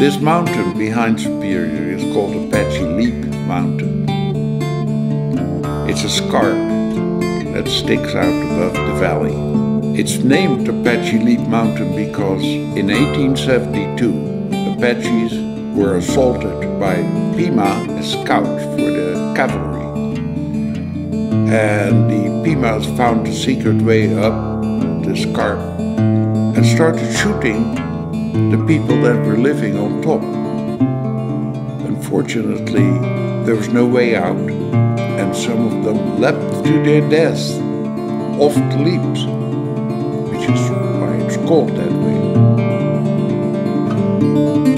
This mountain behind Superior is called Apache Leap Mountain. It's a scarp that sticks out above the valley. It's named Apache Leap Mountain because in 1872, Apaches were assaulted by Pima as scouts for the cavalry. And the Pimas found a secret way up the scarp and started shooting the people that were living on top. Unfortunately, there was no way out, and some of them leapt to their deaths off the leaps, which is why it's called that way.